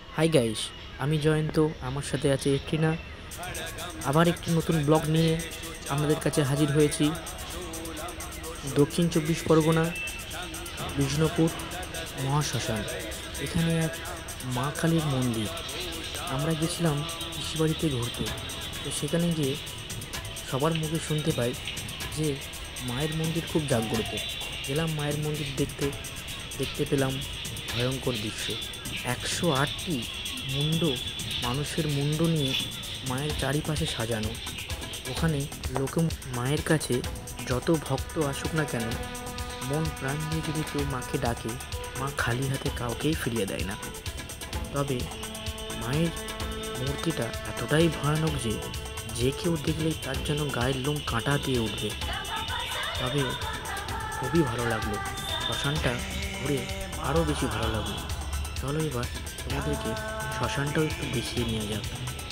Hi guys, আমি জয়ন্ত। আমার সাথে আছে টিনা। আবার একটি নতুন ব্লগ নিয়ে আপনাদের কাছে হাজির হয়েছি। দক্ষিণ ২৪ পরগনা বিষ্ণুপুর মহাশ্মশান। এখানে এক মা কালীর মন্দির। আমরা গেছিলাম পিসিবাড়িতে ঘুরতে। তো সেখানে গিয়ে সবার মুখে শুনতে পাই যে মায়ের মন্দির খুব জাগ্রত। গেলাম মায়ের মন্দির দেখতে পেলাম ভয়ঙ্কর দৃশ্য। ১০৮টি মানুষের মুন্ড নিয়ে মায়ের চারিপাশে সাজানো। ওখানে লোকে মায়ের কাছে যত ভক্ত আসুক না কেন, মন প্রাণ দিয়ে যদি কেউ মাকে ডাকে, মা খালি হাতে কাউকেই ফিরিয়ে দেয় না। তবে মায়ের মূর্তিটা এতটাই ভয়ানক যে কেউ দেখলেই তার যেন গায়ের লোম কাঁটা দিয়ে উঠবে। তবে খুবই ভালো লাগলো। শ্মশানটা ঘুরে আরও বেশি ভালো লাগলো। চলো এবার তোমাদেরকে শ্মশানটাও একটু দেখিয়ে নিয়ে যাক।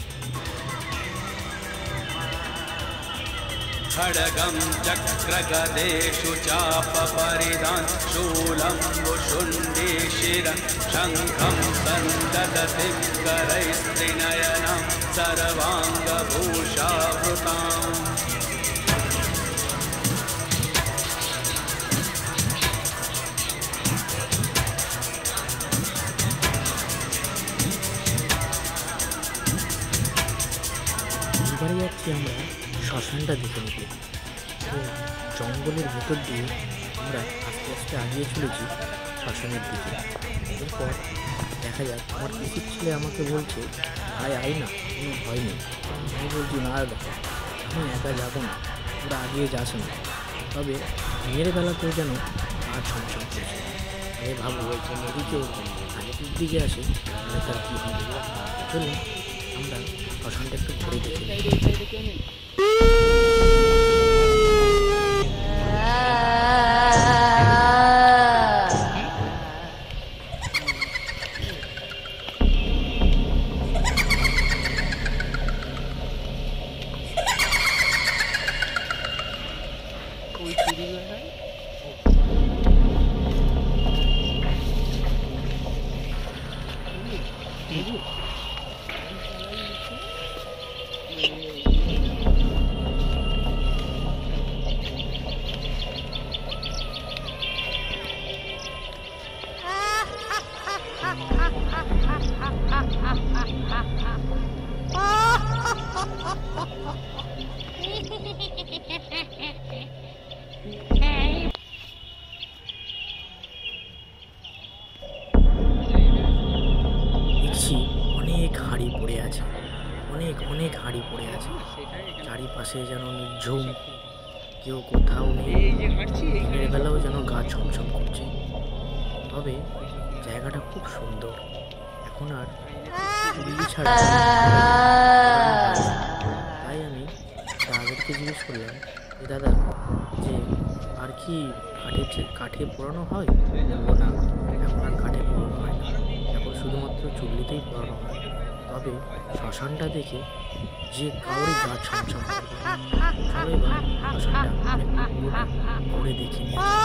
खड्गं चक्रगदेषु चापपरिधान् शूलं वुशुण्डे शिरं शङ्खं सन्ददति करैस्त्रिनयनं सर्वाङ्गभूषावृताम्। এবারে যাচ্ছি আমরা শ্মশানটা দেখে নিতে। তো জঙ্গলের ভেতর দিয়ে আমরা আস্তে আস্তে আগিয়ে চলেছি শ্মশানের দিকে। এরপর দেখা যাক, আমার পিসির ছেলে আমাকে বলছে, ভাই আয় না, কোনো ভয় নেই। আমি বলছি, না দাদা, আমি একা যাবো না, ওরা আগিয়ে যাস না। তবে দিনের বেলাতেও যেন আর ছমছম করছে। আমি ভাবো এদিকেও আগের দিকে আসে, তাহলে তার কী হবে। চলুন আমরা শ্মশানটা একটু ঘুরে দেখি। দেখছি অনেক হাঁড়ি পড়ে আছে, অনেক হাঁড়ি পড়ে আছে। চারিপাশে যেন নিঝুম, কেউ কোথাও নেই। দিনের বেলাও যেন গা ছমছম করছে। তবে জায়গাটা খুব সুন্দর। এখন আর চুল্লি ছাড়া, তাই আমি দাদাদেরকে জিজ্ঞেস করলাম যে, দাদা, যে আর কি কাঠে পোড়ানো হয়? বলবো না, এখন আর কাঠে পোড়ানো হয় না, এখন শুধুমাত্র চুল্লিতেই পোড়ানো হয়। তবে শ্মশানটা দেখে যে কাউরই গা ছমছম করবে। চলো এবার শ্মশানটা ঘুরে দেখি।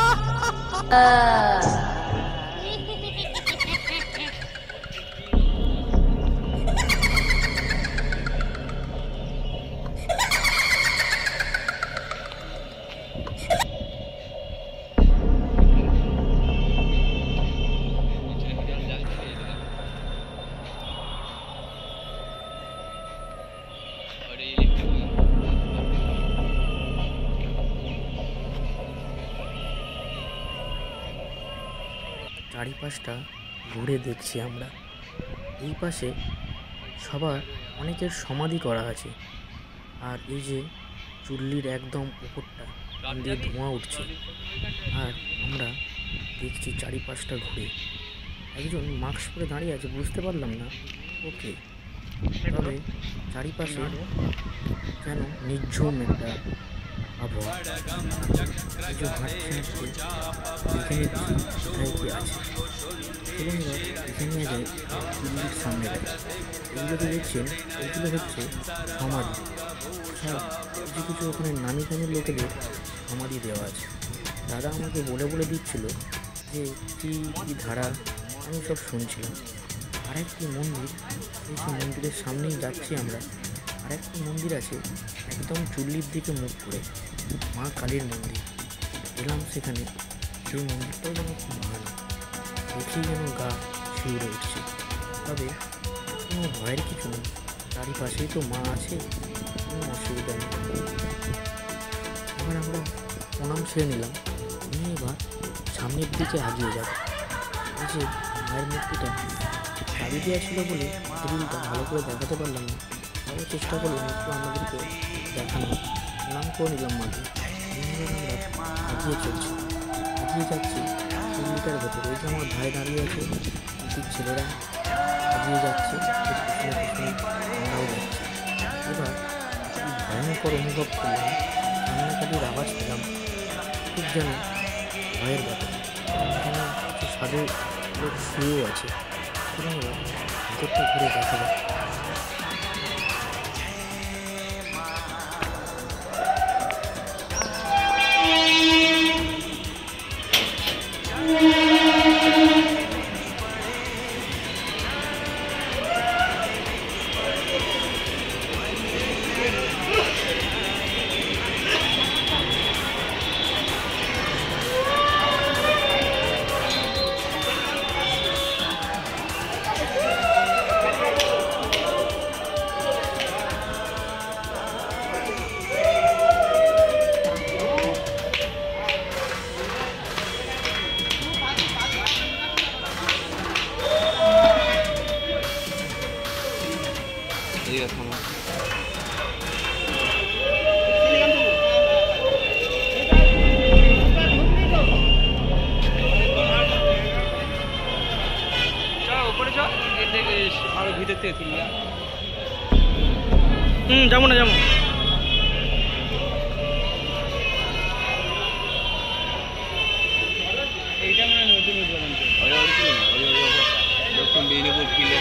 চারিপাশটা ঘুরে দেখছি আমরা। এই পাশে সবার অনেকের সমাধি করা আছে। আর এই যে চুল্লির একদম উপরটা দিয়ে ধোঁয়া উঠছে। আর আমরা দেখছি চারিপাশটা ঘুরে। একজন মাস্ক পরে দাঁড়িয়ে আছে, বুঝতে পারলাম না ওকে। তবে চারিপাশে যেন নিঝুম একটা আবহাওয়া। কিছু হাঁটতে দেখে নিচ্ছি কোথায় কি আছে। চলুন এখানে যাই, চুল্লির সামনে যাই। এগুলো দেখছেন, এগুলো হচ্ছে সমাধি। কিছু ওখানে নামি দামি লোকেদের সমাধি দেওয়া আছে। দাদা আমাকে বলে দিচ্ছিল যে কী ধারা, আমি সব শুনছিলাম। আরেকটি মন্দির, এই সেই মন্দিরের সামনেই যাচ্ছি আমরা। আরেকটি মন্দির আছে একদম চুল্লির দিকে মুখ করে, মা কালীর মন্দির। এলাম সেখানে, সেই মন্দিরটাও যেন খুব ভালো, দেখেই যেন গা শিউরে উঠছে। তবে কোনো ভয়ের কিছু নেই, তারই পাশেই তো মা আছে, কোনো অসুবিধা নেই। এবার আমরা প্রণাম সেরে নিলাম, নিয়ে এবার সামনের দিকে এগিয়ে যাব। এই যে মায়ের মূর্তিটা চাবি দেওয়া ছিল বলে গ্রিলটা ভালো করে দেখাতে পারলাম না, তবে চেষ্টা করলাম একটু আমাদেরকে দেখানো। প্রণাম করে নিলাম মাকে, আমরা এগিয়ে চলছি, এগিয়ে যাচ্ছি মন্দিরটার ভেতরে। এই যে আমার ভাই দাঁড়িয়ে আছে, দিদির ছেলেরা এগিয়ে যাচ্ছে, আমরাও যাচ্ছি। এবার ভয়ঙ্কর অনুভব করলাম, কান্নাকাটির আওয়াজ পেলাম, খুব যেন ভয়ের ব্যাপার। এখানে কিছু সাধু লোক শুয়েও আছে, এবং এবার ভেতরটা ঘুরে দেখা যায়। যাবো না যাবো। এইটা মানে নতুন উদ্বোধন দক্ষিণ মেদিনীপুর কিলে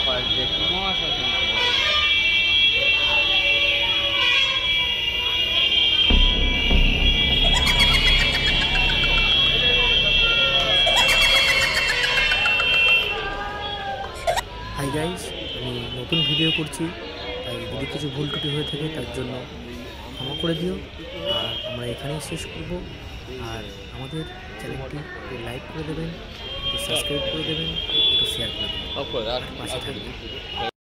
হাই গাইস, আমি নতুন ভিডিও করছি, তাই যদি কিছু ভুল ত্রুটি হয়ে থাকে তার জন্য ক্ষমা করে দিও। আর আমরা এখানেই শেষ করব। আর আমাদের চ্যানেলটি একটু লাইক করে দেবেন, একটু সাবস্ক্রাইব করে দেবেন, একটু শেয়ার করে দেবেন, পাশে থাকবেন।